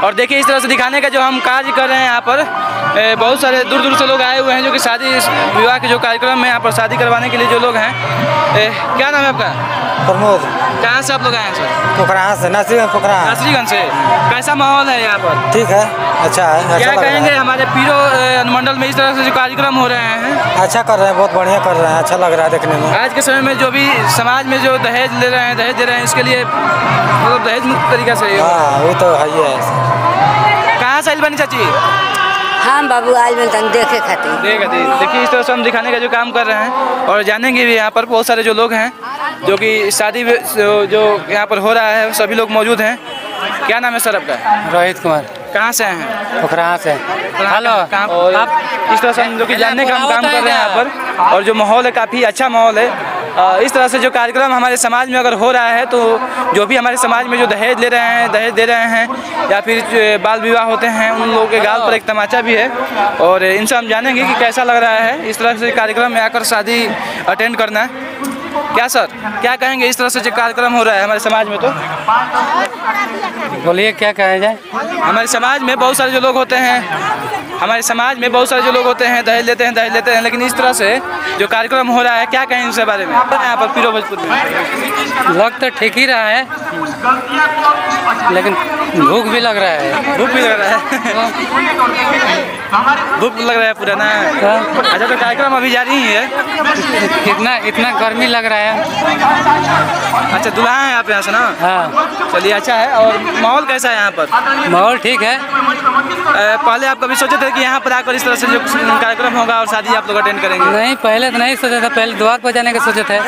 और देखिए इस तरह से दिखाने का जो हम कार्य कर रहे हैं यहाँ पर, बहुत सारे दूर दूर से लोग आए हुए हैं जो कि शादी विवाह के जो कार्यक्रम में यहाँ पर शादी करवाने के लिए जो लोग हैं। क्या नाम है आपका? प्रमोद। कहाँ से आप लोग आए हैं सर? पोखरा से, नासरीगंज से। कैसा माहौल है यहाँ पर? ठीक है, अच्छा है। क्या कहेंगे हमारे पीरो अनुमंडल में इस तरह से जो कार्यक्रम हो रहे हैं? अच्छा कर रहे हैं, बहुत बढ़िया कर रहे हैं, अच्छा लग रहा है देखने में। आज के समय में जो भी समाज में जो दहेज ले रहे हैं, दहेज दे रहे हैं, इसके लिए मतलब दहेज मुक्त तरीका से। हाँ वो तो है ही है। कहाँ से बनी चाची? हाँ बाबू आज मैं देखे खातिर देखिए इस तरह से हम दिखाने का जो काम कर रहे हैं और जानेंगे भी। यहाँ पर बहुत सारे जो लोग हैं जो कि शादी जो यहाँ पर हो रहा है, सभी लोग मौजूद हैं। क्या नाम है सर आपका? रोहित कुमार। कहाँ से हैं? पोखरा से। हेलो। और आप इस तरह से हम जो कि जानने का हम काम कर रहे हैं यहाँ पर, और जो माहौल है काफ़ी अच्छा माहौल है। इस तरह से जो कार्यक्रम हमारे समाज में अगर हो रहा है तो जो भी हमारे समाज में जो दहेज ले रहे हैं, दहेज दे रहे हैं या फिर बाल विवाह होते हैं, उन लोगों के गाल पर एक तमाचा भी है। और इनसे हम जानेंगे कि कैसा लग रहा है इस तरह से कार्यक्रम में आकर शादी अटेंड करना। क्या सर क्या कहेंगे इस तरह से जो कार्यक्रम हो रहा है हमारे समाज में? तो बोलिए क्या कहा जाए। हमारे समाज में बहुत सारे जो लोग होते हैं, दहेज लेते हैं, लेकिन इस तरह से जो कार्यक्रम हो रहा है, क्या कहें इसके बारे में? यहाँ पर पीरो भोजपुर में लग तो ठीक ही रहा है, लेकिन भूख भी लग रहा है। भूख लग रहा है पूरा ना। अच्छा तो कार्यक्रम अभी जारी ही है। इतना गर्मी लग रहा है। अच्छा दुल्हा है आप यहाँ से ना? हाँ। चलिए अच्छा है। और माहौल कैसा है यहाँ पर? माहौल ठीक है। पहले आप कभी सोचे थे कि यहाँ पर आकर इस तरह से जो कार्यक्रम होगा और शादी आप लोग अटेंड करेंगे? नहीं, पहले तो नहीं सोचा था, पहले द्वार पर जाने का सोचे थे।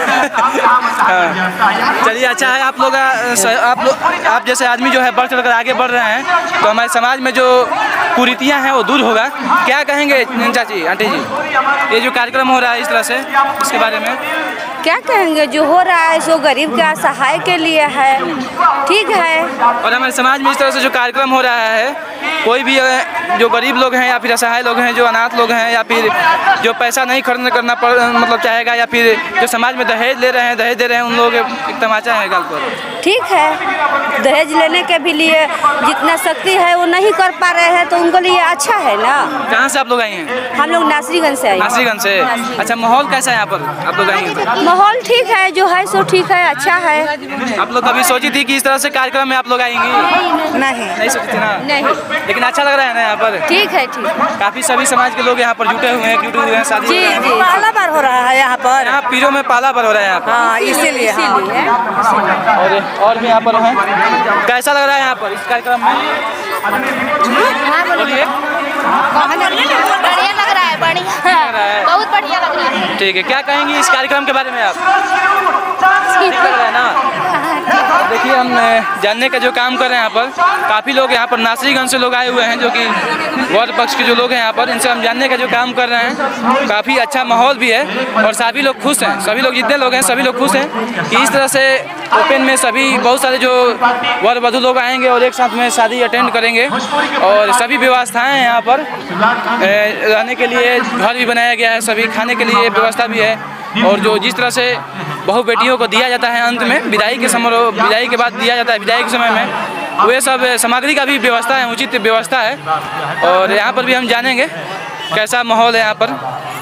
चलिए अच्छा है। आप जैसे आदमी जो है बढ़ चढ़कर आगे बढ़ रहे हैं तो हमारे समाज में जो कुरीतियाँ हैं वो दूर होगा। क्या कहेंगे चाची, आंटी जी, ये जो कार्यक्रम हो रहा है इस तरह से, इसके बारे में क्या कहेंगे? जो हो रहा है सो गरीब के असहाय के लिए है, ठीक है। और हमारे समाज में इस तरह से जो कार्यक्रम हो रहा है, कोई भी जो गरीब लोग हैं या फिर असहाय लोग हैं, जो अनाथ लोग हैं या फिर जो पैसा नहीं खर्च करना मतलब चाहेगा, या फिर जो समाज में दहेज ले रहे हैं, दहेज दे रहे हैं, उन लोगों के एक तमाचा है गाल पर। ठीक है, दहेज लेने के भी लिए जितना शक्ति है वो नहीं कर पा रहे हैं तो उनको लिए अच्छा है ना। कहाँ से आप लोग आई हैं? हम लोग नासरीगंज से आए। नासरीगंज से। अच्छा माहौल कैसा है यहाँ पर आप लोग आई हैं? माहौल ठीक है, जो है सो ठीक है, अच्छा है। आप लोग कभी सोची थी कि इस तरह से कार्यक्रम में आप लोग आएंगी? नहीं सोची थी ना? नहीं। लेकिन अच्छा लग रहा है ना यहाँ पर? ठीक है, ठीक। काफी सभी समाज के लोग यहाँ पर जुटे हुए हैं, शादी जी जी। पहला बार हो रहा है यहाँ पर। यहाँ पीरो में पहला बार हो रहा है यहाँ पर। हाँ, इसीलिए। और भी यहाँ पर हैं। कैसा लग रहा है यहाँ पर इस कार्यक्रम में? बोलिए। बढ़िया लग रहा है, बहुत बढ़िया लग रहा है। ठीक है, क्या कहेंगी इस कार्यक्रम के बारे में आप? ठीक लग रहा है ना? देखिए हम जानने का जो काम कर रहे हैं यहाँ पर, काफ़ी लोग यहाँ पर नासरीगंज से लोग आए हुए हैं जो कि वर पक्ष के जो लोग हैं यहाँ पर, इनसे हम जानने का जो काम कर रहे हैं। काफ़ी अच्छा माहौल भी है और सभी लोग खुश हैं, सभी लोग जितने लोग हैं सभी लोग खुश हैं कि इस तरह से ओपन में सभी बहुत सारे जो वर वधू लोग आएंगे और एक साथ में शादी अटेंड करेंगे। और सभी व्यवस्थाएं हैं यहाँ पर, रहने के लिए घर भी बनाया गया है, सभी खाने के लिए व्यवस्था भी है। और जो जिस तरह से बहू बेटियों को दिया जाता है अंत में विदाई के समारोह, विदाई के बाद दिया जाता है विदाई के समय में, वे सब सामग्री का भी व्यवस्था है, उचित व्यवस्था है। और यहाँ पर भी हम जानेंगे कैसा माहौल है यहाँ पर।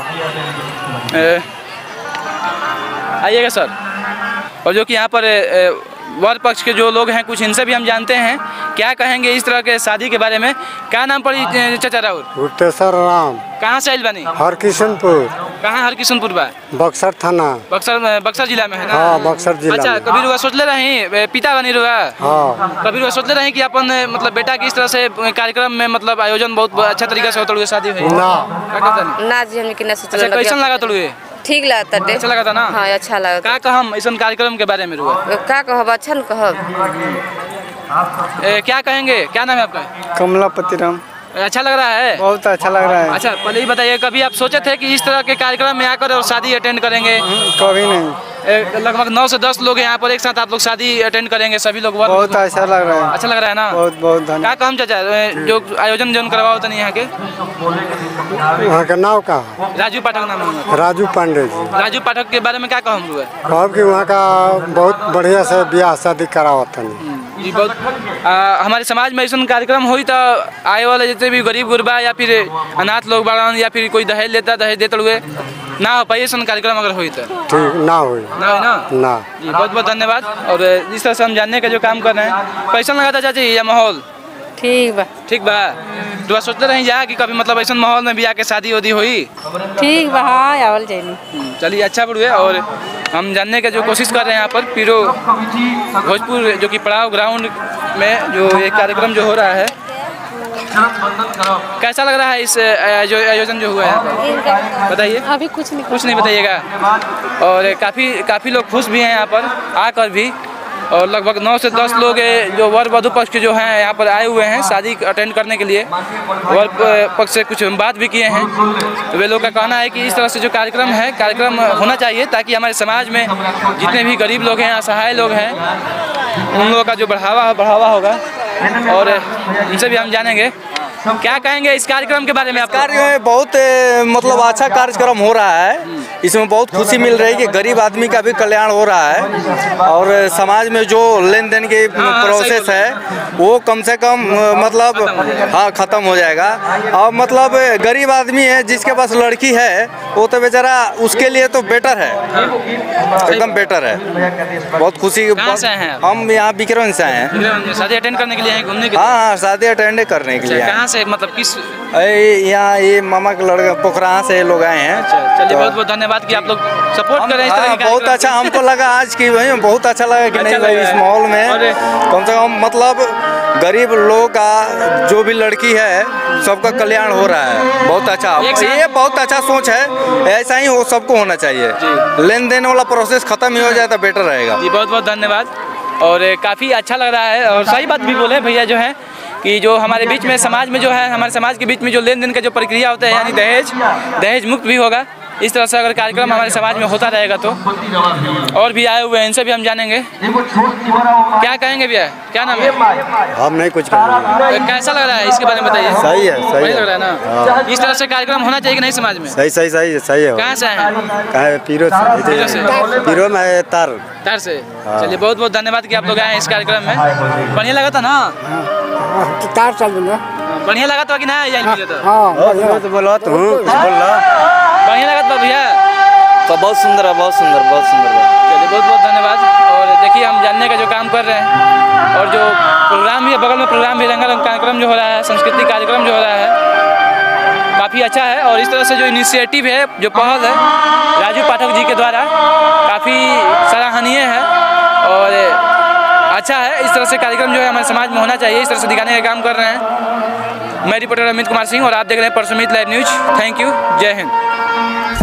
आइएगा सर। और जो कि यहाँ पर वर पक्ष के जो लोग हैं कुछ इनसे भी हम जानते हैं क्या कहेंगे इस तरह के शादी के बारे में। क्या नाम पड़ी चाचा राहुल? गुट्टेश्वर राम। कहाँ से आइल बनी? हरकिशनपुर। कहाँ हरकिशनपुर बा? बक्सर थाना। बक्सर जिला में है ना? हाँ, बक्सर जिला। अच्छा, कभी रुआ सोच ले रही पिता बनी रुआ? हाँ। कभी रुआ सोच ले रही कि अपन मतलब बेटा की इस तरह से कार्यक्रम में मतलब आयोजन बहुत अच्छा तरीके से होता है शादी हुई ना जी? हम कितना सोच। अच्छा, कैसन लगा तोड़े? ठीक लगा था। अच्छा लगा था ना? हाँ, अच्छा लगा। क्या कहम इस कार्यक्रम के बारे में रुआ? क्या कहब? अच्छा न कहब। क्या कहेंगे? क्या नाम है आपका? कमलापति राम। अच्छा लग रहा है? बहुत अच्छा लग रहा है। अच्छा पहले ही बताइए, कभी आप सोचे थे कि इस तरह के कार्यक्रम में आकर और शादी अटेंड करेंगे? कभी नहीं। लगभग 9 से 10 लोग यहाँ पर एक साथ आप लोग शादी अटेंड करेंगे, सभी लोग। बहुत अच्छा लग रहा है। अच्छा लग रहा है ना? बहुत बहुत धन्यवाद। क्या काम चाचा जो आयोजन जो करवाओ तो नहीं यहाँ के? वहाँ का नाम का? राजू पाठक नाम है। राजू पांडे जी। राजू पाठक के बारे में क्या कहूँ? कहब कि वहाँ का बहुत बढ़िया से ब्याह शादी करावत है। जी बहुत हमारे समाज में ऐसा कार्यक्रम हुई तो आए वाले जितने भी गरीब गुरबा या फिर अनाथ लोग बाड़न या फिर कोई दहेज लेता दहेज देते हुए ना हो पाई ऐसा कार्यक्रम अगर हुई तो ठीक ना हुई ना जी बहुत बहुत धन्यवाद। और इस तरह से हम जानने का जो काम कर रहे हैं कैसा लगा था चाची ये माहौल? ठीक बा तो सोचते रही जा कि कभी मतलब ऐसा माहौल में ब्याह के शादी वादी हुई? ठीक बा हाँ आवल जाइए। चलिए अच्छा बढ़िए। और हम जानने का जो कोशिश कर रहे हैं यहाँ पर पीरो भोजपुर जो कि पड़ाव ग्राउंड में जो ये कार्यक्रम जो हो रहा है कैसा लग रहा है इस जो आयोजन जो हुआ है बताइए। अभी कुछ नहीं बताइएगा। और काफ़ी लोग खुश भी हैं यहाँ पर आकर भी और लगभग 9 से 10 लोग जो वर वधु पक्ष के जो हैं यहाँ पर आए हुए हैं शादी अटेंड करने के लिए। वर पक्ष से कुछ बात भी किए हैं तो वे लोग का कहना है कि इस तरह से जो कार्यक्रम होना चाहिए ताकि हमारे समाज में जितने भी गरीब लोग हैं असहाय लोग हैं उन लोगों का जो बढ़ावा होगा। और इनसे भी हम जानेंगे क्या कहेंगे इस कार्यक्रम के बारे में। आप कार्य में बहुत मतलब अच्छा कार्यक्रम हो रहा है, इसमें बहुत खुशी मिल रही है कि गरीब आदमी का भी कल्याण हो रहा है और समाज में जो लेन देन की प्रोसेस है वो कम से कम मतलब हाँ ख़त्म हो जाएगा। और मतलब गरीब आदमी है जिसके पास लड़की है वो तो बेचारा उसके लिए तो बेटर है, एकदम बेटर है। बहुत खुशी। हम यहाँ बिकरवन से आए हैं शादी अटेंड करने के लिए, घूमने के लिए। हाँ शादी अटेंड करने के लिए। कहाँ से मतलब किस? यहाँ ये मामा के लड़का पोखरा से लोग आए हैं। चलिए बहुत बहुत धन्यवाद कि आप लोग सपोर्ट कर रहे हैं इस तरह की। बहुत अच्छा हमको लगा आज की भाई बहुत अच्छा लगा कि नहीं भाई इस माहौल में कम से कम मतलब गरीब लोगों का जो भी लड़की है सबका कल्याण हो रहा है। बहुत अच्छा, ये बहुत अच्छा सोच है, ऐसा ही हो सबको होना चाहिए। लेन देन वाला प्रोसेस खत्म ही हो जाए तो बेटर रहेगा। जी बहुत बहुत धन्यवाद। और काफ़ी अच्छा लग रहा है और सही बात भी बोले भैया जो है कि जो हमारे बीच में समाज में जो है हमारे समाज के बीच में जो लेन देन का जो प्रक्रिया होता है यानी दहेज मुक्त भी होगा। इस तरह से अगर कार्यक्रम हमारे समाज में होता रहेगा तो और भी आए हुए हैं इनसे भी हम जानेंगे क्या कहेंगे भैया। क्या नाम है? हम नहीं कुछ करेंगे। कैसा लग रहा है इसके बारे में बताइए। सही है लग रहा है ना। इस तरह से कार्यक्रम होना चाहिए कि नहीं समाज में? सही है। कहाँ से आए? पीरो में तार से। चलिए बहुत बहुत धन्यवाद कि आप लोग आए इस कार्यक्रम में। बढ़िया लगा था ना? तार चल दूँगा। बढ़िया लगा था कि ना? तो बोलो बढ़िया लगा था भैया तो बहुत सुंदर है। चलिए बहुत बहुत धन्यवाद। और देखिए हम जानने का जो काम कर रहे हैं और जो प्रोग्राम भी है बगल में प्रोग्राम भी रंगारंग कार्यक्रम जो हो रहा है सांस्कृतिक कार्यक्रम जो हो रहा है काफ़ी अच्छा है। और इस तरह से जो इनिशिएटिव है जो पहल है राजू पाठक जी के द्वारा काफ़ी सराहनीय है और अच्छा है। इस तरह से कार्यक्रम जो है हमारे समाज में होना चाहिए, इस तरह से दिखाने का काम कर रहे हैं। मैं रिपोर्टर अमित कुमार सिंह और आप देख रहे हैं परसुमित लाइव न्यूज। Thank you. जय हिंद।